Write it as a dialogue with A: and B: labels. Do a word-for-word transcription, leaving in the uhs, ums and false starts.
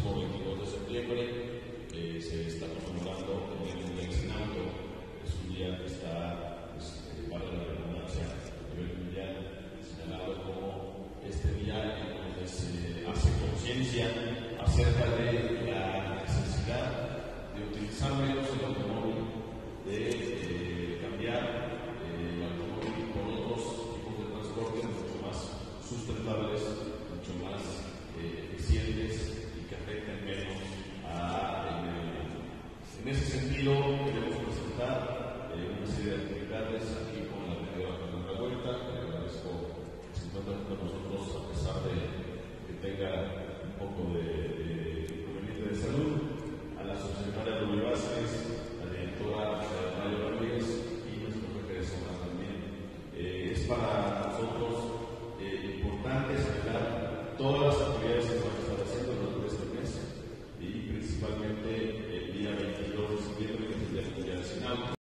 A: próximo veintidós de septiembre eh, se está conmemorando el Día Mundial Sin Auto. Es un día que está, pues, eh, para la redundancia, a nivel mundial, señalado como este día en donde se hace conciencia acerca de la necesidad de utilizar menos el automóvil, de eh, cambiar eh, el automóvil por otros tipos de transporte mucho más sustentables, mucho más eh, eficientes y que afecten menos a el medio ambiente. En ese sentido, queremos presentar eh, una serie de actividades aquí con la regidora Fernanda Huerta. Le agradezco que se encuentre con nosotros a pesar de que tenga un poco de, de inconveniente de salud, a la subsecretaria Rubí Vázquez, a la directora Mario Rodríguez y nuestro jefe de zona también. Eh, es para nosotros eh, importante señalar todas las actividades que vamos a estar haciendo durante este mes y principalmente el día veintidós de septiembre, que es el Día Mundial Sin Auto.